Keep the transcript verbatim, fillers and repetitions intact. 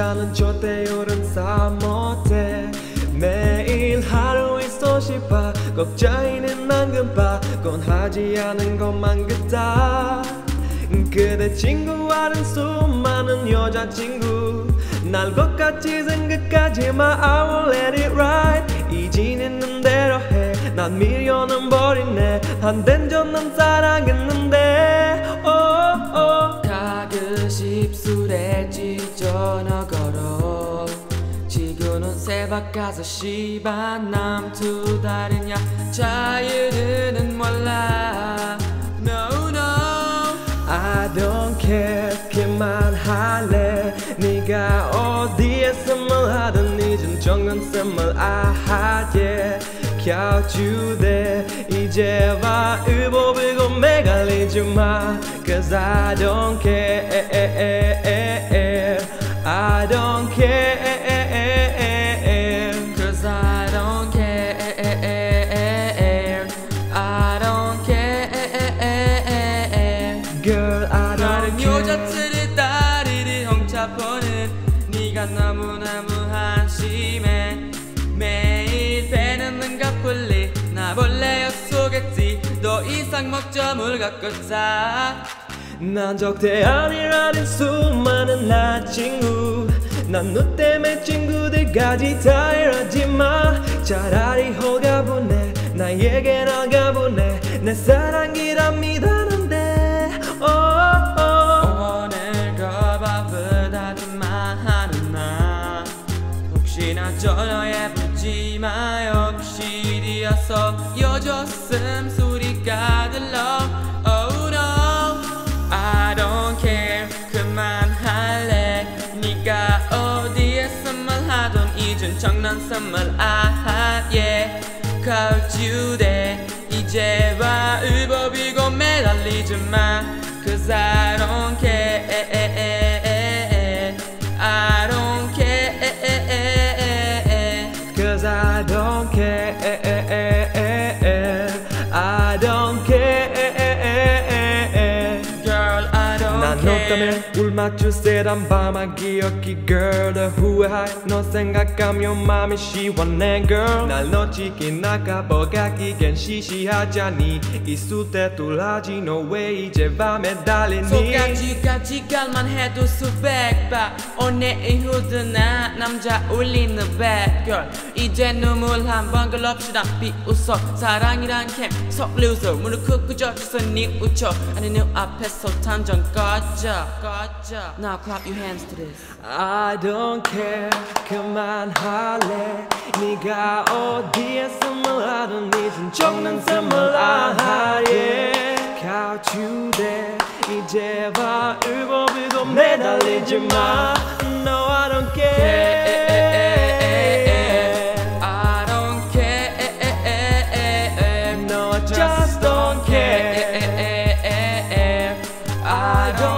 나는 절대 요란사 못해. 매일 하루 있어 싶어 걱정이는 난 금방 하지 않은 것만 같아. 그대 친구와는 수많은 여자친구 날 것같이 생각하지만 I will let it right. 이지는 대로 해. 난 미련은 버리네. 한땐 전 사랑했는데 oh, oh. 가끔씩 입술에 찢어 너 걸어. 지구는 새벽 가서 시반 남투 다른 여자들은 몰라. No no I don't care 그만할래. 네가 어디에서 뭘 하든 이젠 정근쌤을 아하게 켜주대. 이제와 의보비고 매갈리지마 Cause I don't care I don't care Cause I don't care I don't care Girl I don't 다른 care. 여자들의 다리를 엉차보는 네가 너무너무 한심해. 매일 배는 눈가 풀리 나 몰래 약속했지 더 이상 먹점을 갖고 자. 난 적대 아니라는 수많은 나 친구. 난 너 때문에 친구들까지 다 이러지마. 차라리 홀가분해 나에게 나가보내. 내 사랑이란 믿었는데 oh, oh. 오늘과 바쁘다던 말하는 나 혹시나 전화 예쁘지마. 역시 뒤에서 여줬음 소리가 들려. Oh no I don't care 그만할래. 네가 어디에서 말하던 이젠 장난삼을 아예 가르치우대. 이제와 의법이고 매달리지마 Cause I don't care I don't care Cause I don't care I don't care Girl I don't 난 너 care 때문에 울맞출 세단 밤아 기억이 girl. 더 후회해 너 생각하면 맘이 시원해 girl. 날 놓치기 나가버가 기겐 시시하자니 이수대 뚫하지 너 왜 이제 밤에 달리니. 속까지까지 갈만 해도 수백 바 오늘 이후도 나 남자 울리는 bad girl. 이제 눈물 한번 글럽시다 비웃어. 사랑이란 캠 석류서 무릎 꿇고 젖혀서 니 웃혀. 아니 눈 앞에서 탐정 꺼져 꺼져. Now clap your hands to this. I don't care 그만할래. 네가 어디에서 뭘 하든 이젠 장난삼을 아하예 가르치우대. 이제와 의법이고 매달리지마 No I don't care I don't care No I just don't care I don't